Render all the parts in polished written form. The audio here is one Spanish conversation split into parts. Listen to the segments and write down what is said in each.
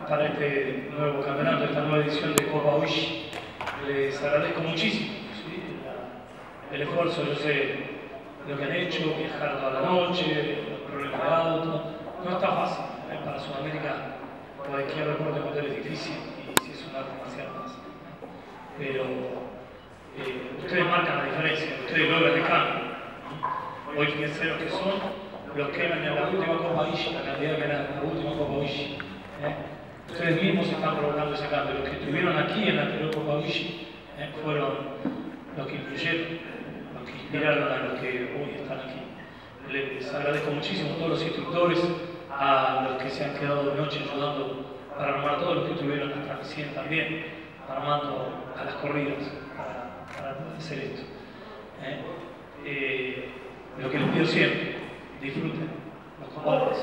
para este nuevo campeonato, esta nueva edición de Copa Wish. Les agradezco muchísimo, ¿sí? El esfuerzo. Yo sé lo que han hecho, viajar toda la noche, los problemas de auto. No está fácil, ¿eh? Para Sudamérica cualquier deporte motor es difícil y si es un arte marcial más. Pero ustedes marcan la diferencia, ustedes logran el cambio. Hoy fíjense lo que son los que eran en la última Copa Wish, la cantidad que eran en la última Copa Wish. Ustedes mismos están provocando ese cambio. Los que estuvieron aquí en la anterior Copa Wish fueron los que influyeron, los que inspiraron a los que hoy están aquí. Les agradezco muchísimo a todos los instructores, a los que se han quedado de noche ayudando para armar, todos los que estuvieron hasta recién también, armando a las corridas para poder hacer esto. Lo que les pido siempre, disfruten los combates.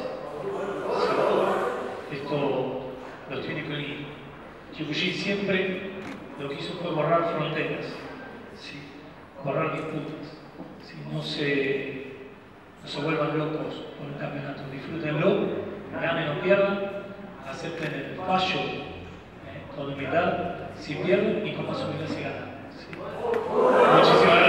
Esto los tiene que unir. Kyokushin siempre lo que hizo fue borrar fronteras, ¿sí? Borrar disputas. ¿Sí? No se vuelvan locos por el campeonato. Disfrútenlo, ganen o pierdan, acepten el fallo con humildad, si pierden y con más humildad si ganan. ¿Sí? Muchísimas gracias.